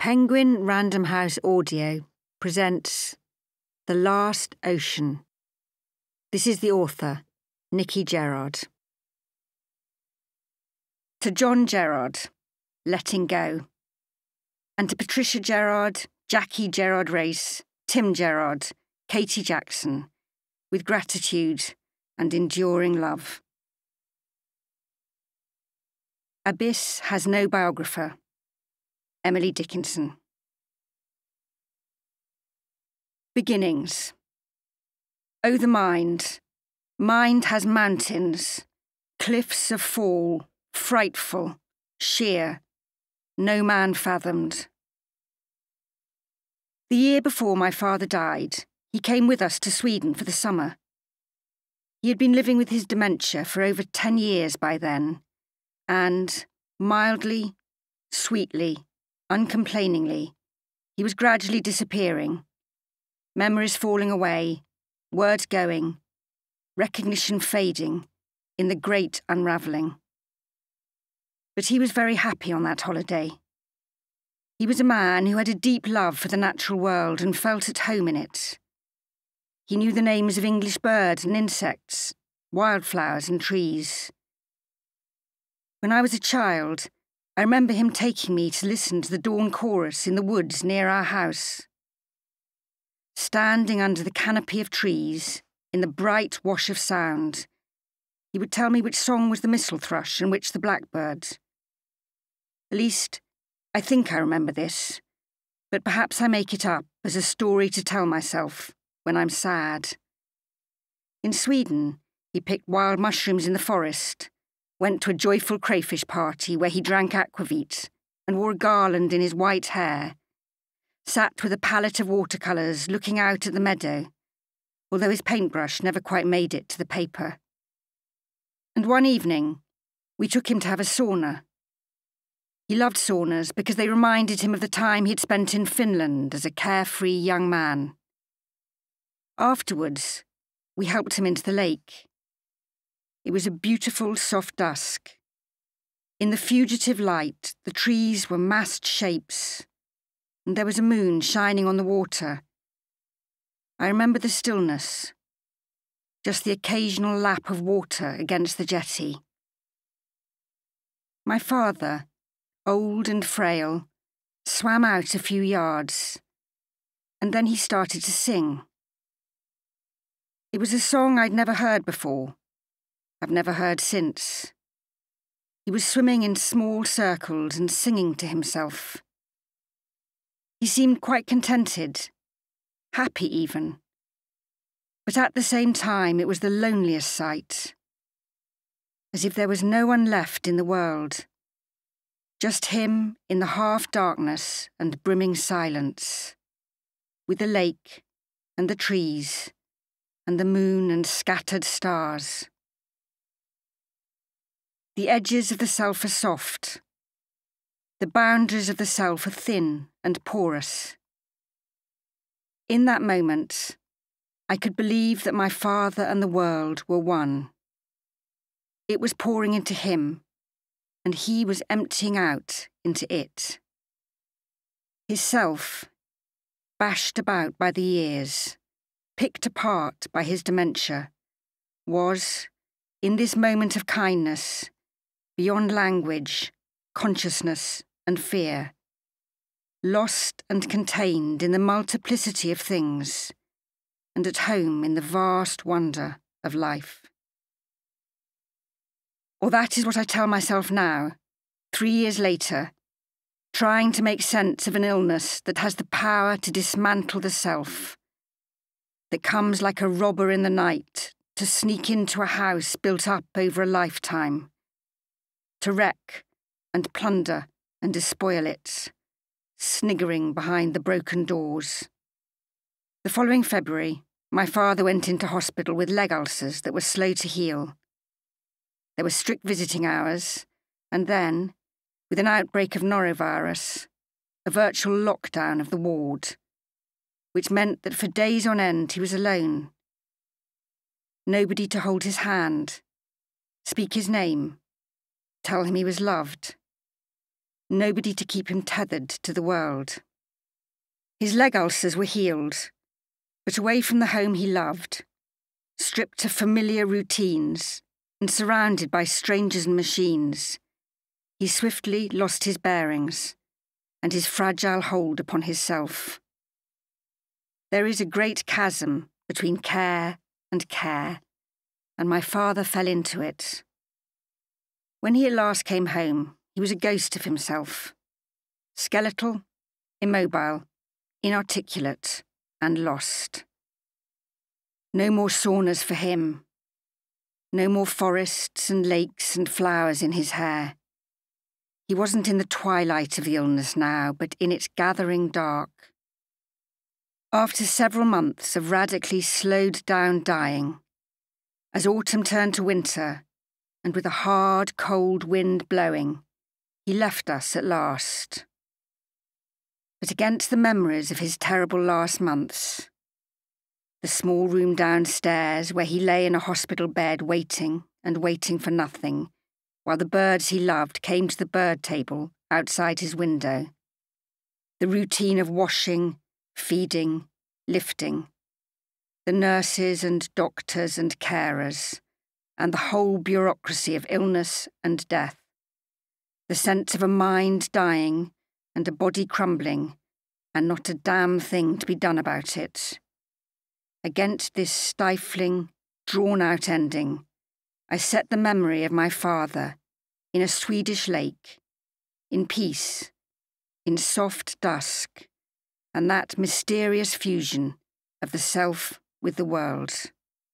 Penguin Random House Audio presents The Last Ocean. This is the author, Nicci Gerrard. To John Gerrard, letting go. And to Patricia Gerrard, Jackie Gerrard Race, Tim Gerrard, Katie Jackson, with gratitude and enduring love. Abyss has no biographer. Emily Dickinson. Beginnings. Oh, the mind. Mind has mountains, cliffs of fall, frightful, sheer, no man fathomed. The year before my father died, he came with us to Sweden for the summer. He had been living with his dementia for over 10 years by then, and, mildly, sweetly, uncomplainingly, he was gradually disappearing, memories falling away, words going, recognition fading in the great unravelling. But he was very happy on that holiday. He was a man who had a deep love for the natural world and felt at home in it. He knew the names of English birds and insects, wildflowers and trees. When I was a child, I remember him taking me to listen to the dawn chorus in the woods near our house. Standing under the canopy of trees, in the bright wash of sound, he would tell me which song was the mistle thrush and which the blackbird. At least, I think I remember this, but perhaps I make it up as a story to tell myself when I'm sad. In Sweden, he picked wild mushrooms in the forest, went to a joyful crayfish party where he drank aquavit and wore a garland in his white hair, sat with a palette of watercolours looking out at the meadow, although his paintbrush never quite made it to the paper. And one evening, we took him to have a sauna. He loved saunas because they reminded him of the time he'd spent in Finland as a carefree young man. Afterwards, we helped him into the lake. It was a beautiful, soft dusk. In the fugitive light, the trees were massed shapes, and there was a moon shining on the water. I remember the stillness, just the occasional lap of water against the jetty. My father, old and frail, swam out a few yards, and then he started to sing. It was a song I'd never heard before. I've never heard since. He was swimming in small circles and singing to himself. He seemed quite contented, happy even. But at the same time, it was the loneliest sight. As if there was no one left in the world. Just him in the half-darkness and brimming silence, with the lake and the trees and the moon and scattered stars. The edges of the self are soft. The boundaries of the self are thin and porous. In that moment, I could believe that my father and the world were one. It was pouring into him, and he was emptying out into it. His self, bashed about by the years, picked apart by his dementia, was, in this moment of kindness, beyond language, consciousness and fear, lost and contained in the multiplicity of things, and at home in the vast wonder of life. Or that is what I tell myself now, 3 years later, trying to make sense of an illness that has the power to dismantle the self, that comes like a robber in the night to sneak into a house built up over a lifetime, to wreck and plunder and despoil it, sniggering behind the broken doors. The following February, my father went into hospital with leg ulcers that were slow to heal. There were strict visiting hours, and then, with an outbreak of norovirus, a virtual lockdown of the ward, which meant that for days on end he was alone. Nobody to hold his hand, speak his name, tell him he was loved. nobody to keep him tethered to the world. His leg ulcers were healed, but away from the home he loved, stripped of familiar routines and surrounded by strangers and machines, he swiftly lost his bearings and his fragile hold upon his self. There is a great chasm between care, and my father fell into it. When he at last came home, he was a ghost of himself, skeletal, immobile, inarticulate, and lost. No more saunas for him, no more forests and lakes and flowers in his hair. He wasn't in the twilight of the illness now, but in its gathering dark. After several months of radically slowed-down dying, as autumn turned to winter, and with a hard, cold wind blowing, he left us at last. But against the memories of his terrible last months, the small room downstairs where he lay in a hospital bed waiting for nothing, while the birds he loved came to the bird table outside his window, the routine of washing, feeding, lifting, the nurses and doctors and carers, and the whole bureaucracy of illness and death, the sense of a mind dying and a body crumbling, and not a damn thing to be done about it. Against this stifling, drawn-out ending, I set the memory of my father in a Swedish lake, in peace, in soft dusk, and that mysterious fusion of the self with the world.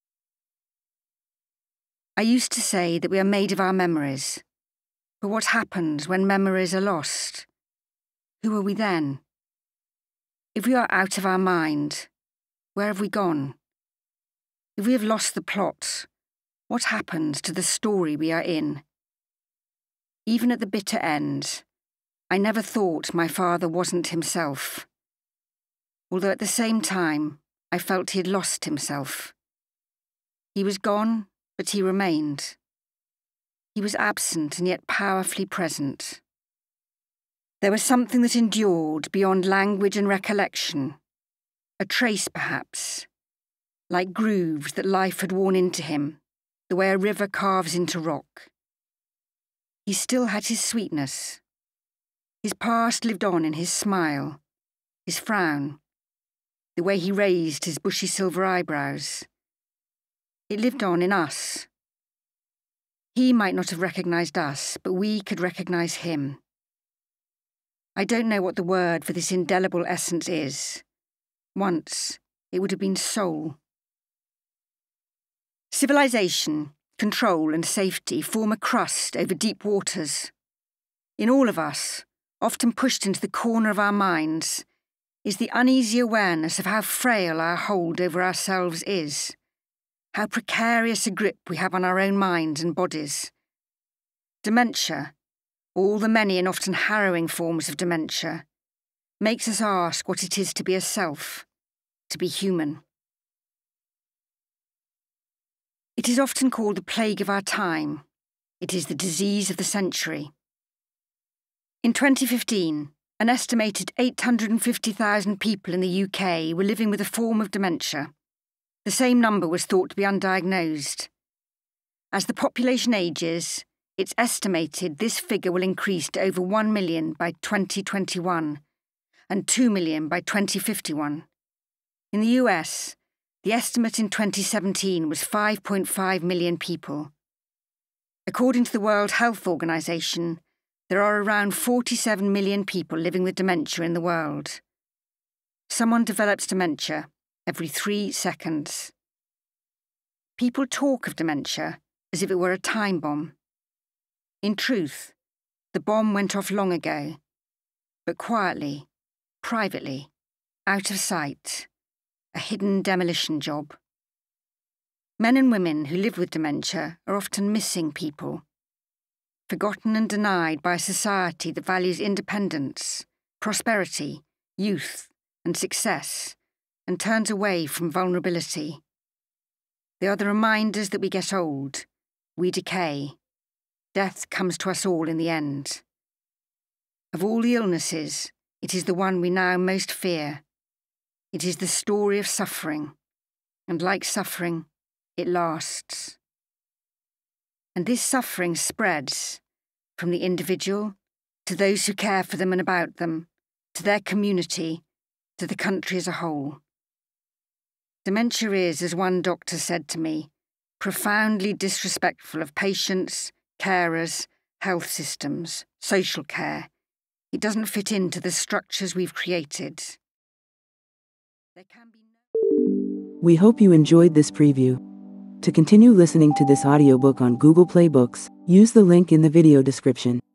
I used to say that we are made of our memories, but what happens when memories are lost? Who are we then? If we are out of our mind, where have we gone? If we have lost the plot, what happens to the story we are in? Even at the bitter end, I never thought my father wasn't himself, although at the same time I felt he had lost himself. He was gone, but he remained. He was absent and yet powerfully present. There was something that endured beyond language and recollection, a trace perhaps, like grooves that life had worn into him, the way a river carves into rock. He still had his sweetness. His past lived on in his smile, his frown, the way he raised his bushy silver eyebrows. It lived on in us. He might not have recognised us, but we could recognise him. I don't know what the word for this indelible essence is. Once, it would have been soul. Civilization, control and safety form a crust over deep waters. In all of us, often pushed into the corner of our minds, is the uneasy awareness of how frail our hold over ourselves is, how precarious a grip we have on our own minds and bodies. Dementia, all the many and often harrowing forms of dementia, makes us ask what it is to be a self, to be human. It is often called the plague of our time. It is the disease of the century. In 2015, an estimated 850,000 people in the UK were living with a form of dementia. The same number was thought to be undiagnosed. As the population ages, it's estimated this figure will increase to over 1 million by 2021 and 2 million by 2051. In the US, the estimate in 2017 was 5.5 million people. According to the World Health Organization, there are around 47 million people living with dementia in the world. Someone develops dementia every 3 seconds. People talk of dementia as if it were a time bomb. In truth, the bomb went off long ago, but quietly, privately, out of sight, a hidden demolition job. Men and women who live with dementia are often missing people, forgotten and denied by a society that values independence, prosperity, youth, and success, and turns away from vulnerability. They are the reminders that we get old, we decay. Death comes to us all in the end. Of all the illnesses, it is the one we now most fear. It is the story of suffering, and like suffering, it lasts. And this suffering spreads from the individual to those who care for them and about them, to their community, to the country as a whole. Dementia is, as one doctor said to me, profoundly disrespectful of patients, carers, health systems, social care. It doesn't fit into the structures we've created. There can be We hope you enjoyed this preview. To continue listening to this audiobook on Google Play Books, use the link in the video description.